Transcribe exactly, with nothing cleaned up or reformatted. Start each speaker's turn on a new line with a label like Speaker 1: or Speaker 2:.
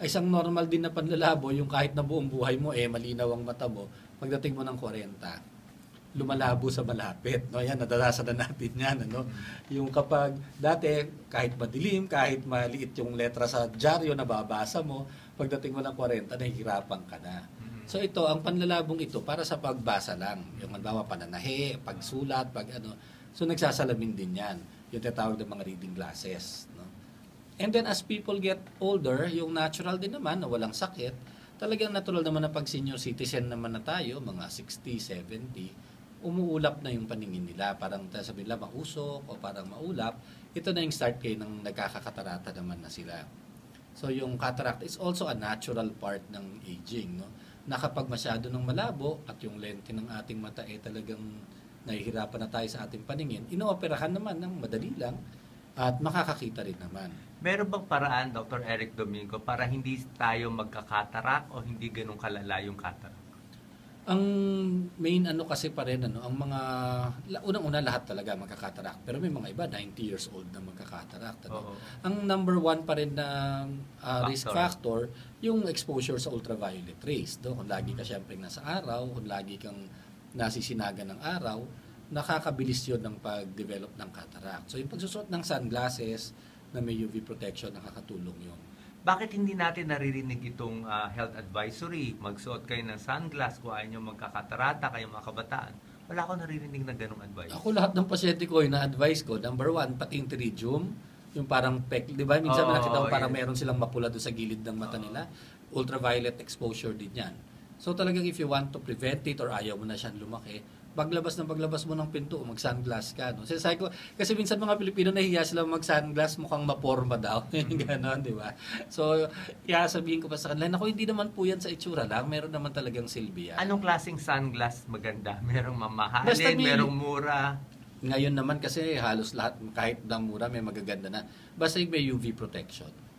Speaker 1: Ay, isang normal din na panlalabo, yung kahit na buong buhay mo, eh, malinaw ang mata mo, pagdating mo ng forty, lumalabo sa malapit. No? Yan, nadalasan na natin yan. Ano? Yung kapag dati, kahit madilim, kahit maliit yung letra sa dyaryo na babasa mo, pagdating mo ng forty, nahihirapan ka na. So ito, ang panlalabong ito, para sa pagbasa lang. Yung halimbawa, pananahi, pagsulat, pag ano. So nagsasalamin din yan. Yung tinatawag ng mga reading glasses. No? And then as people get older, yung natural din naman na walang sakit, talagang natural naman na pag senior citizen naman na tayo, mga sixty, seventy, umuulap na yung paningin nila. Parang sabi nila mausok o parang maulap. Ito na yung start kayo ng nagkakakatarata naman na sila. So yung cataract is also a natural part ng aging. No? Na kapag masyado ng malabo at yung lente ng ating mata eh talagang nahihirapan na tayo sa ating paningin, inooperahan naman ng madali lang at makakakita rin naman.
Speaker 2: Meron bang paraan, Doctor Eric Domingo, para hindi tayo magkakatarak o hindi ganun kalala yung cataract?
Speaker 1: Ang main ano kasi pa rin, ano, ang mga, unang-una lahat talaga magkakatarak. Pero may mga iba, ninety years old na magkakatarak. Ano? Ang number one pa rin na uh, risk factor, yung exposure sa ultraviolet rays. Do? Kung lagi ka syempre nasa araw, kung lagi kang nasisinagan ng araw, nakakabilis yun ng pag-develop ng cataract. So yung pagsusot ng sunglasses na may U V protection, nakakatulong yun.
Speaker 2: Bakit hindi natin naririnig itong uh, health advisory? Magsuot kayo ng sunglass kung ayaw nyo magkakatarata, kayo mga kabataan. Wala akong naririnig na ganong advice.
Speaker 1: Ako lahat ng pasyente ko, yung na-advise ko, number one, pati yung pterygium, yung parang pek, di ba? Minsan oh, nakita ko parang yeah. meron silang mapula doon sa gilid ng mata oh. nila. Ultraviolet exposure din yan. So talagang if you want to prevent it or ayaw mo na siyang lumaki, paglabas ng paglabas mo ng pinto, mag-sunglass ka. No? Kasi, ko, kasi minsan mga Pilipino nahiya sila mag-sunglass, mukhang maporma daw. Ganon, di ba? So, yeah, sabihin ko pa sa kanila, naku, hindi naman po yan sa itsura lang. Meron naman talagang silbi yan.
Speaker 2: Anong klaseng sunglass maganda? Merong mamahalin, may, merong mura?
Speaker 1: Ngayon naman kasi halos lahat, kahit na mura, may magaganda na. Basta may U V protection.